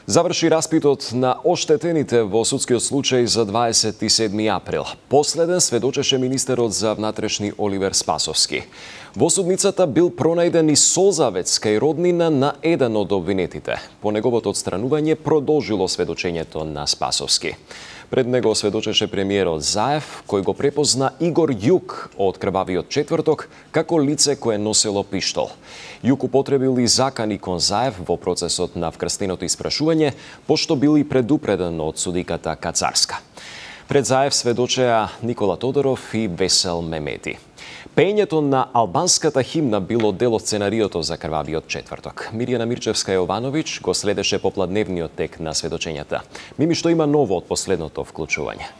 Заврши распитот на оштетените во судскиот случај за 27 април. Последен сведочеше министерот за внатрешни Оливер Спасовски. Во судницата бил пронајден и солзавец кај роднина на еден од обвинетите. По неговото отстранување продолжило сведочењето на Спасовски. Пред него сведочеше премиерот Заев, кој го препозна Игор Јук од крвавиот четврток како лице кое носело пиштол. Јук употребил и закани кон Заев во процесот на вкрстеното испрашување, пошто бил и предупреден од судиката Кацарска. Пред Заев сведочеа Никола Тодоров и Весел Мемети. Пеењето на албанската химна било дел од сценариото за крвавиот четврток. Мирјана Мирчевска-Јовановиќ го следеше попладневниот тек на сведочењата. Мими, што има ново од последното вклучување?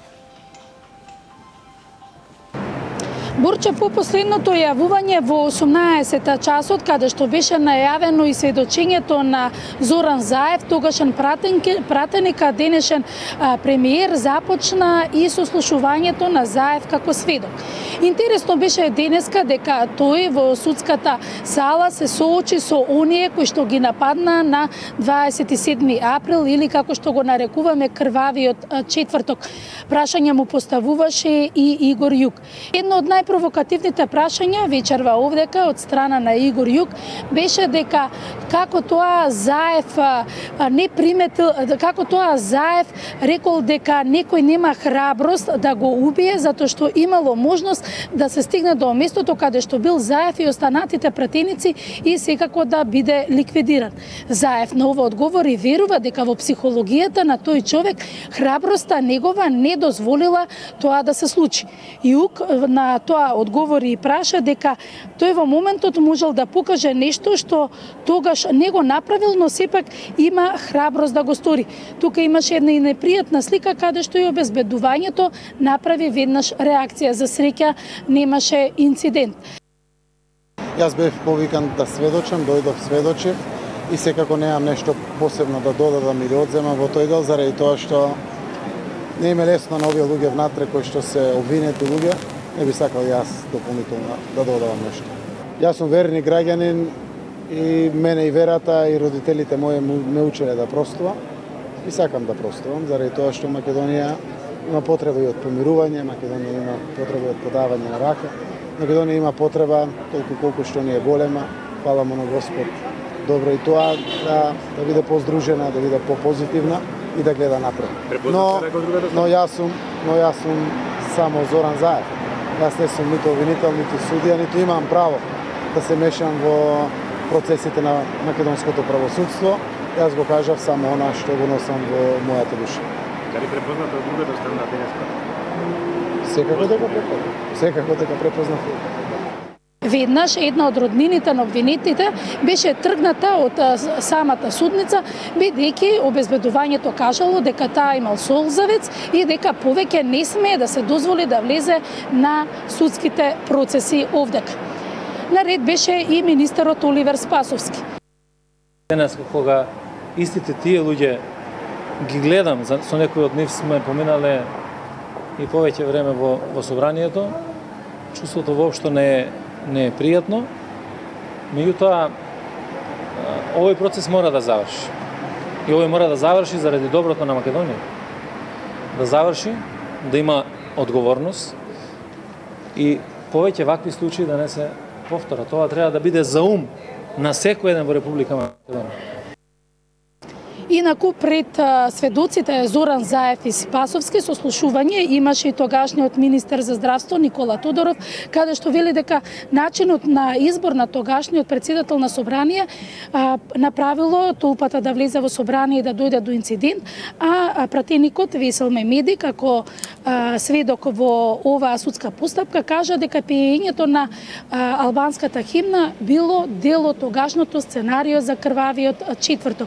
Борче, по последното јавување во 18 часот, каде што беше најавено и сведочењето на Зоран Заев, тогашен пратеник, а денешен премиер, започна и сослушувањето на Заев како сведок. Интересно беше денеска дека тој во судската сала се соочи со оние кои што ги нападна на 27 април или како што го нарекуваме крвавиот четврток. Прашање му поставуваше и Игор Јук. Едно од провокативните прашања вечерва овдека од страна на Игор Јук беше дека како тоа Заев не приметил, како тоа Заев рекол дека некој нема храброст да го убие затоа што имало можност да се стигне до местото каде што бил Заев и останатите пратеници и секако да биде ликвидиран. Заев на ова одговори верува дека во психологијата на тој човек храброста негова не дозволила тоа да се случи. Јук на тоа одговори и праша дека тој во моментот можел да покаже нешто што тогаш не го направил, но сепак има храброст да го стори. Тука имаше една и непријатна слика каде што и обезбедувањето направи веднаш реакција. За среќа немаше инцидент. Јас бев повикан да сведочам, дојдов сведочев и секако немам нешто посебно да додадам или одземам во тој дел, заради тоа што не им е лесно на овие луѓе внатре кои што се обвинети луѓе. Не би сакал јас дополнително да додавам нешто. Јас сум верни граѓанин и мене и верата и родителите мои ме учеле да простувам и сакам да простувам, заради тоа што Македонија има потреба и од помирување, Македонија има потреба и од подавање на рака, Македонија има потреба толку колку што ни е голема, фала му на Господ, добро и тоа да биде поздружена, да биде попозитивна и да гледа напред. Но јас сум само Зоран Заев. Јас не сум ниту обвинител, ниту судија, ниту имам право да се мешам во процесите на македонското правосудство. Јас го кажав само она што го носам во мојата душа. Дали препозната од другата страна денеска? Секако дека препознав. Веднаш една од роднините на обвинетите беше тргната од самата судница, бидејќи обезбедувањето кажало дека таа имал солзавец и дека повеќе не смее да се дозволи да влезе на судските процеси овдека. Наред беше и министерот Оливер Спасовски. Денес кога истите тие луѓе ги гледам, со некои од нив сме поминале и повеќе време во собранието, чувството воопшто не е пријатно, меѓутоа овој процес мора да заврши. И овој мора да заврши заради доброто на Македонија. Да заврши, да има одговорност и повеќе вакви случаи да не се повторат. Тоа треба да биде за ум на секој еден во Република Македонија. Инаку пред сведоците Зоран Заев и Спасовски сослушување имаше и тогашниот министер за здравство Никола Тодоров, каде што вели дека начинот на избор на тогашниот председател на собрание направило толпата да влезе во собрание и да дојде до инцидент, а пратеникот Весел Мемети како сведок во оваа судска постапка кажа дека пеењето на албанската химна било дел од тогашното сценарио за крвавиот четврток.